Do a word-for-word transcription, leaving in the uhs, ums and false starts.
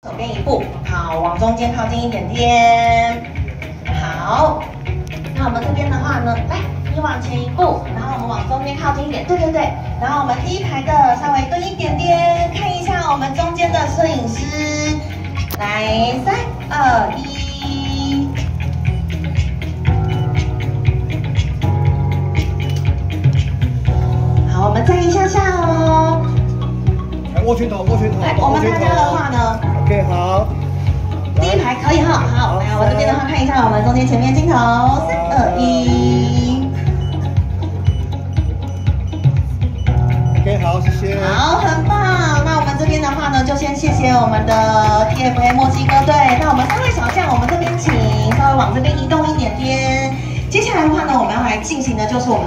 左边一步，好，往中间靠近一点点。好，那我们这边的话呢，来，你往前一步，然后我们往中间靠近一点，对对对。然后我们第一排的稍微蹲一点点，看一下我们中间的摄影师。来，三二一。好，我们站一下下哦。 握拳头，握拳头。 来，我们大家的话呢 ，OK， 好。 第一排可以哈，好，来，我这边的话看一下我们中间前面镜头，三二一。 OK， 好，谢谢。 好，很棒。那我们这边的话呢，就先谢谢我们的 T F A 墨西哥队。那我们三位小将，我们这边请稍微往这边移动一点点。接下来的话呢，我们要来进行的就是我们。